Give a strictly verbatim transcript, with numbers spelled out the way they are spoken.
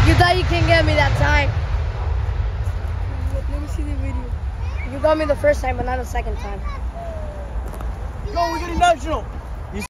You thought you can get me that time. Let me see the video. You got me the first time, but not the second time. Go, we're getting national.